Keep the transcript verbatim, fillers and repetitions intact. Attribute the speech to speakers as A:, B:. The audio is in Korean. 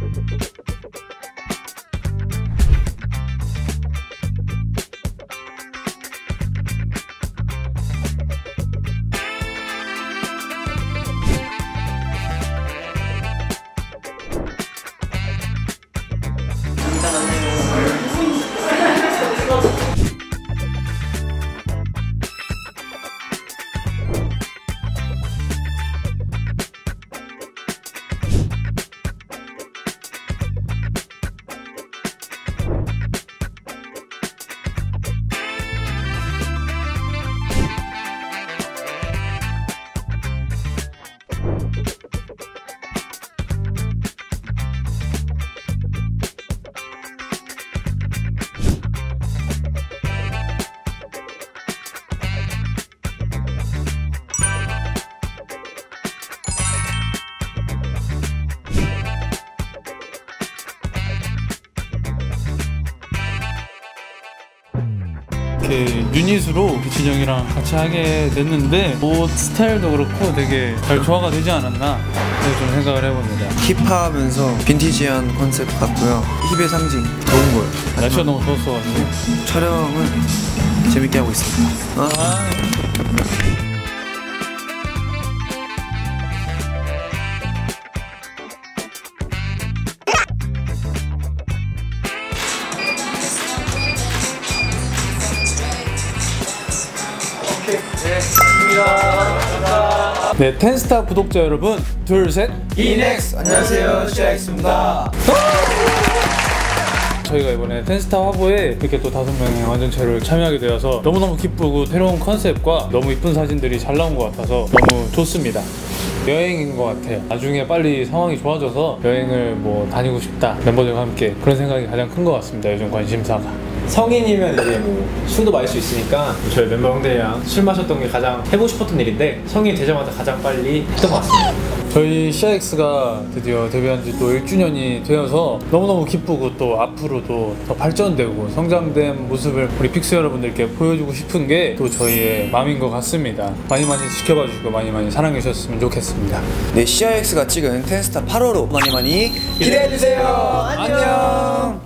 A: 이렇게 유닛으로 진영이랑 같이 하게 됐는데 옷 스타일도 그렇고 되게 잘 조화가 되지 않았나 좀 생각을 해봅니다.
B: 힙하면서 빈티지한 컨셉 같고요. 힙의 상징, 더운 거예요.
A: 날씨가 너무 더웠어가지고
B: 촬영은 재밌게 하고 있습니다. 아.
A: 아. 네, 텐스타 구독자 여러분, 둘, 셋,
B: 이넥스! 안녕하세요, 씨엑스입니다.
A: 저희가 이번에 텐스타 화보에 이렇게 또 다섯 명의 완전체를 참여하게 되어서 너무너무 기쁘고 새로운 컨셉과 너무 이쁜 사진들이 잘 나온 것 같아서 너무 좋습니다. 여행인 것 같아요. 나중에 빨리 상황이 좋아져서 여행을 뭐 다니고 싶다, 멤버들과 함께. 그런 생각이 가장 큰 것 같습니다, 요즘 관심사가.
C: 성인이면 이제 뭐 술도 마실 수 있으니까 저희 멤버 형들이랑 술 마셨던 게 가장 해보고 싶었던 일인데 성인이 되자마자 가장 빨리 했던 것 같습니다.
A: 저희 씨엑스가 드디어 데뷔한 지 또 일 주년이 되어서 너무너무 기쁘고 또 앞으로도 더 발전되고 성장된 모습을 우리 픽스 여러분들께 보여주고 싶은 게 또 저희의 마음인 것 같습니다. 많이 많이 지켜봐 주시고 많이 많이 사랑해 주셨으면 좋겠습니다.
B: 네, 씨엑스가 찍은 텐스타 팔 호로 많이 많이 기대해주세요. 안녕.